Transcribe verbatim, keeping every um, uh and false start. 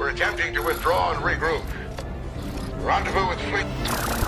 attempting to withdraw and regroup. Rendezvous with fleet.